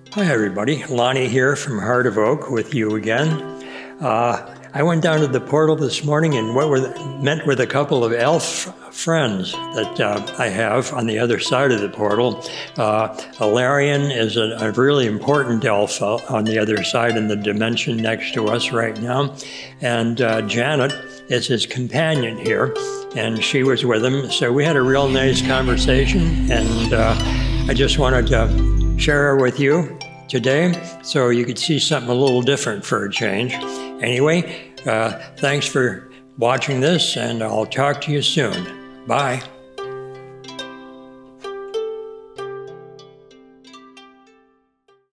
Hi everybody, Lonnie here from Heart of Oak with you again. I went down to the portal this morning and met with a couple of elf friends that I have on the other side of the portal. Alerion is a really important elf on the other side in the dimension next to us right now. And Janet is his companion here, and she was with him. So we had a real nice conversation, and I just wanted to share her with you today so you could see something a little different for a change. Anyway, thanks for watching this, and I'll talk to you soon. Bye.